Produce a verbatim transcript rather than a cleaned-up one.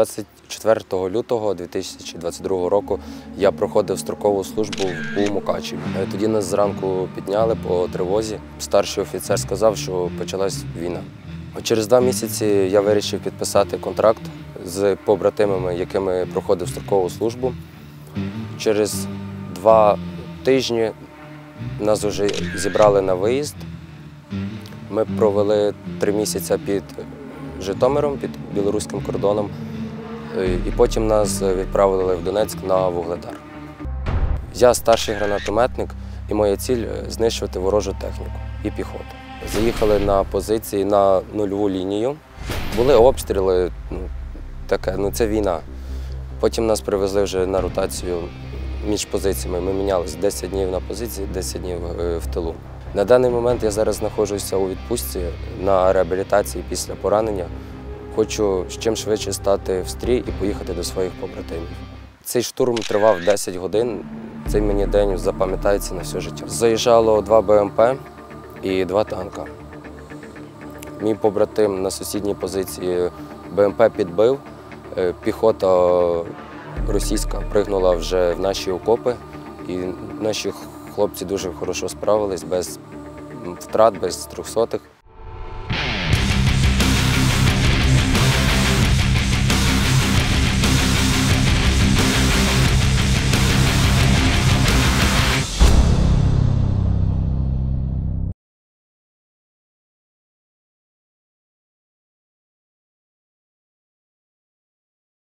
двадцять четвертого лютого дві тисячі двадцять другого року я проходив строкову службу у Мукачеві. Тоді нас зранку підняли по тривозі. Старший офіцер сказав, що почалась війна. Через два місяці я вирішив підписати контракт з побратимами, якими проходив строкову службу. Через два тижні нас вже зібрали на виїзд. Ми провели три місяці під Житомиром, під білоруським кордоном, і потім нас відправили в Донецьк на Вугледар. Я старший гранатометник, і моя ціль – знищувати ворожу техніку і піхоту. Заїхали на позиції на нульову лінію. Були обстріли, ну, таке, ну це війна. Потім нас привезли вже на ротацію між позиціями. Ми мінялися десять днів на позиції, десять днів в тилу. На даний момент я зараз знаходжуся у відпустці на реабілітації після поранення. Хочу чим швидше стати в стрій і поїхати до своїх побратимів. Цей штурм тривав десять годин, цей мені день запам'ятається на все життя. Заїжджало два Б М П і два танка. Мій побратим на сусідній позиції Б М П підбив, піхота російська пригнула вже в наші окопи, і наші хлопці дуже хорошо справились, без втрат, без трьохсотих.